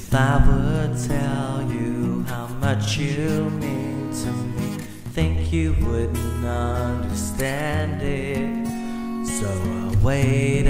If I would tell you how much you mean to me, think you wouldn't understand it. So I wait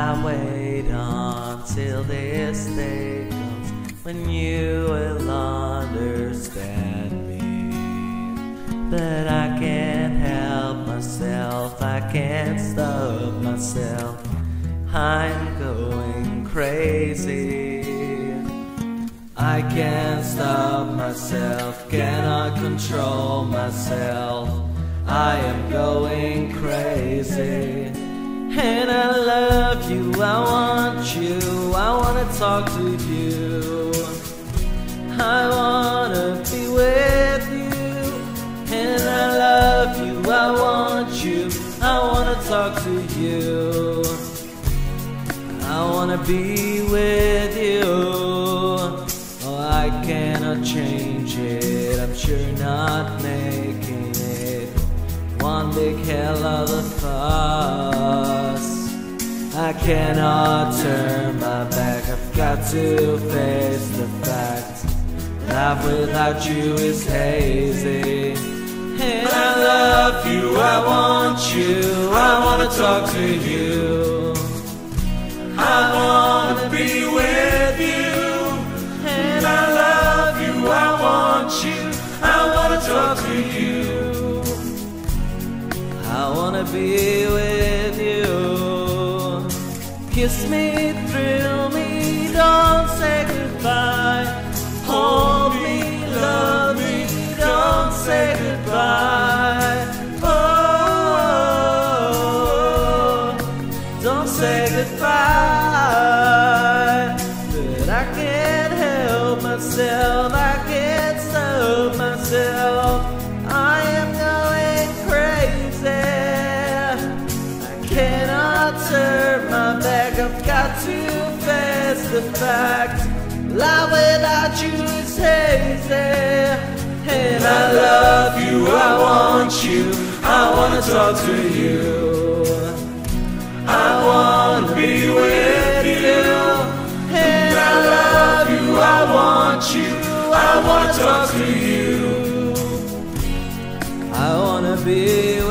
until this day comes when you will understand me. But I can't help myself, I can't stop myself, I'm going crazy. I can't stop myself, cannot control myself, I am going crazy. And I love you, I want you, I wanna talk to you, I wanna be with you. And I love you, I want you, I wanna talk to you, I wanna be with you. Oh, I cannot change it, I'm sure not making it one big hell of a fuss. I cannot turn my back, I've got to face the fact life without you is hazy. And I love you, I want you, I wanna talk to you, I wanna be with you. And I love you, I want you, I wanna talk to you, I wanna be with you. Kiss me, thrill me, don't say goodbye. Hold me, love me, don't say goodbye. Oh, don't say goodbye. But I can't help myself, I can't stop myself, I am going crazy. I cannot turn my back, I've got to face the fact life without you is hazy. And I love you, I want you, I wanna talk to you, I wanna be with you. And I love you, I want you, I wanna talk to you, I wanna be with you.